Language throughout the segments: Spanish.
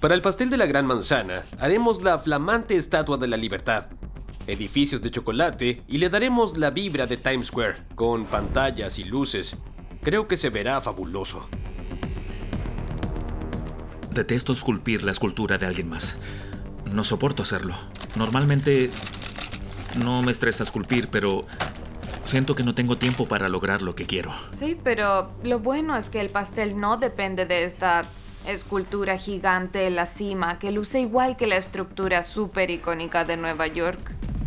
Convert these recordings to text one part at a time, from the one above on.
Para el pastel de la Gran Manzana, haremos la flamante Estatua de la Libertad, edificios de chocolate y le daremos la vibra de Times Square, con pantallas y luces. Creo que se verá fabuloso. Detesto esculpir la escultura de alguien más. No soporto hacerlo. Normalmente no me estresa esculpir, pero siento que no tengo tiempo para lograr lo que quiero. Sí, pero lo bueno es que el pastel no depende de esta escultura gigante en la cima, que luce igual que la estructura súper icónica de Nueva York.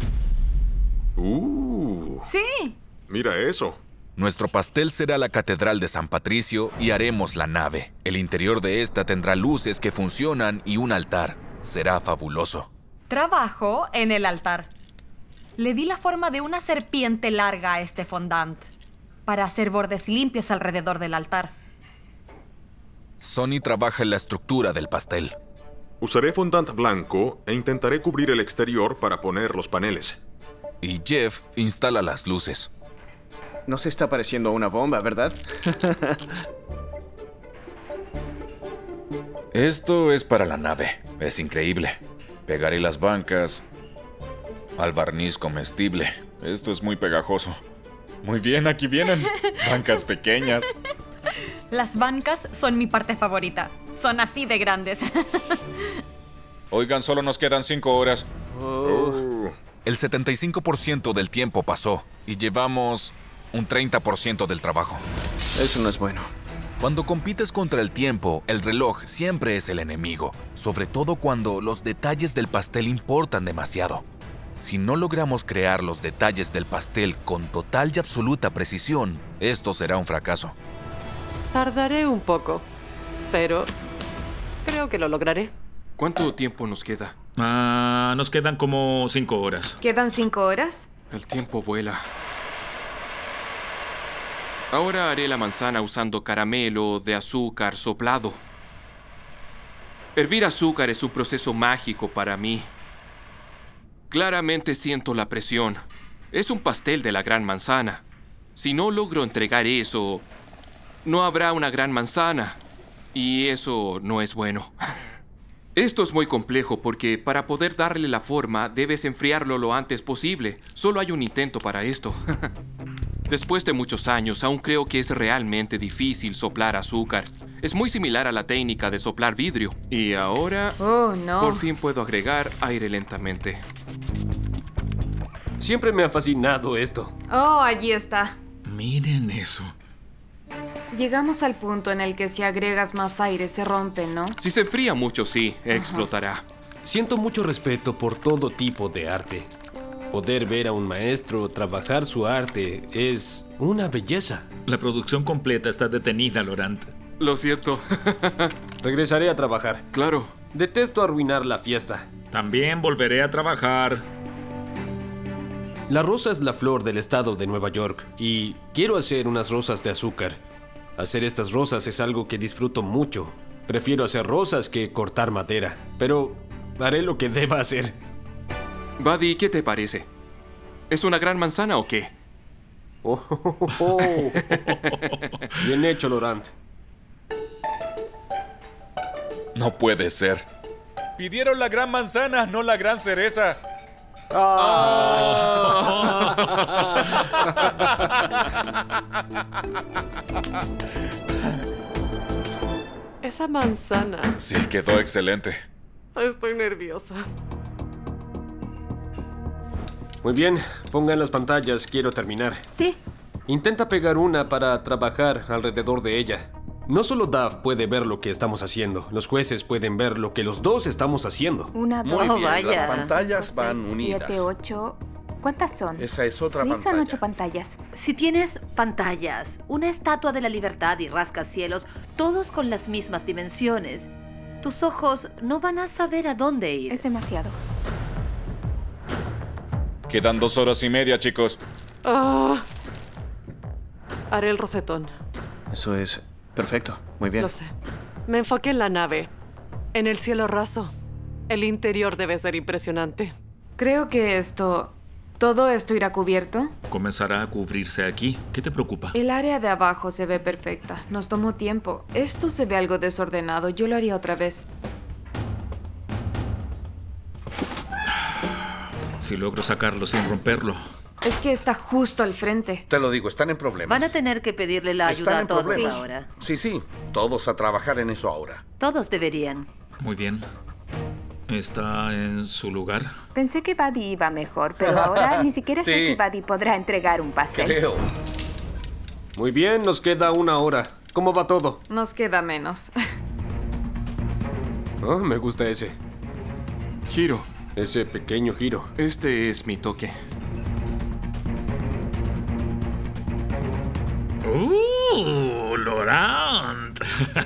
Sí. Mira eso. Nuestro pastel será la Catedral de San Patricio y haremos la nave. El interior de esta tendrá luces que funcionan y un altar. Será fabuloso. Trabajo en el altar. Le di la forma de una serpiente larga a este fondant para hacer bordes limpios alrededor del altar. Sonny trabaja en la estructura del pastel. Usaré fondant blanco e intentaré cubrir el exterior para poner los paneles. Y Jeff instala las luces. No se está pareciendo a una bomba, ¿verdad? Esto es para la nave. Es increíble. Pegaré las bancas al barniz comestible. Esto es muy pegajoso. Muy bien, aquí vienen. Bancas pequeñas. Las bancas son mi parte favorita. Son así de grandes. Oigan, solo nos quedan 5 horas. El 75% del tiempo pasó y llevamos un 30% del trabajo. Eso no es bueno. Cuando compites contra el tiempo, el reloj siempre es el enemigo, sobre todo cuando los detalles del pastel importan demasiado. Si no logramos crear los detalles del pastel con total y absoluta precisión, esto será un fracaso. Tardaré un poco, pero creo que lo lograré. ¿Cuánto tiempo nos queda? Nos quedan como 5 horas. ¿Quedan 5 horas? El tiempo vuela. Ahora haré la manzana usando caramelo de azúcar soplado. Hervir azúcar es un proceso mágico para mí. Claramente siento la presión. Es un pastel de la Gran Manzana. Si no logro entregar eso, no habrá una gran manzana. Y eso no es bueno. Esto es muy complejo porque para poder darle la forma debes enfriarlo lo antes posible. Solo hay un intento para esto. Después de muchos años, aún creo que es realmente difícil soplar azúcar. Es muy similar a la técnica de soplar vidrio. Y ahora, por fin puedo agregar aire lentamente. Siempre me ha fascinado esto. Oh, allí está. Miren eso. Llegamos al punto en el que si agregas más aire se rompe, ¿no? Si se enfría mucho, sí, explotará. Siento mucho respeto por todo tipo de arte. Poder ver a un maestro trabajar su arte es una belleza. La producción completa está detenida, Laurent. Lo siento. Regresaré a trabajar. Claro. Detesto arruinar la fiesta. También volveré a trabajar. La rosa es la flor del estado de Nueva York y quiero hacer unas rosas de azúcar. Hacer estas rosas es algo que disfruto mucho. Prefiero hacer rosas que cortar madera, pero haré lo que deba hacer. Buddy, ¿qué te parece? ¿Es una gran manzana o qué? Bien hecho, Laurent. No puede ser. Pidieron la gran manzana, no la gran cereza. Esa manzana. Sí, quedó excelente. Estoy nerviosa. Muy bien, pongan las pantallas, quiero terminar. Sí. Intenta pegar una para trabajar alrededor de ella. No solo Dav puede ver lo que estamos haciendo, los jueces pueden ver lo que los dos estamos haciendo. 1, 2, Muy bien, vaya. las pantallas 5, van 6, unidas. 7, 8. ¿Cuántas son? Esa es otra Sí, pantalla. son 8 pantallas. Si tienes pantallas, una estatua de la libertad y rascacielos, todos con las mismas dimensiones, tus ojos no van a saber a dónde ir. Es demasiado. Quedan 2 horas y media, chicos. Haré el rosetón. Eso es perfecto. Muy bien. Lo sé. Me enfoqué en la nave, en el cielo raso. El interior debe ser impresionante. Creo que todo esto irá cubierto. Comenzará a cubrirse aquí. ¿Qué te preocupa? El área de abajo se ve perfecta. Nos tomó tiempo. Esto se ve algo desordenado. Yo lo haría otra vez. Si logro sacarlo sin romperlo. Es que está justo al frente. Te lo digo, están en problemas. Van a tener que pedirle la ayuda Están a en todos problemas. ahora. Sí, todos a trabajar en eso ahora. Todos deberían. Muy bien. ¿Está en su lugar? Pensé que Buddy iba mejor, pero ahora ni siquiera sé Sí. si Buddy podrá entregar un pastel. Creo. Muy bien, nos queda 1 hora. ¿Cómo va todo? Nos queda menos. Oh, me gusta ese. Giro, Ese pequeño giro. este es mi toque. Laurent.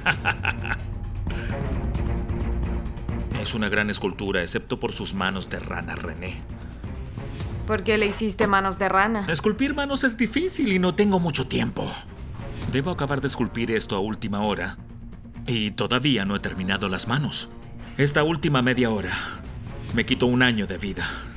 Es una gran escultura, excepto por sus manos de rana, René. ¿Por qué le hiciste manos de rana? Esculpir manos es difícil y no tengo mucho tiempo. Debo acabar de esculpir esto a última hora. Y todavía no he terminado las manos. Esta última media hora me quitó 1 año de vida.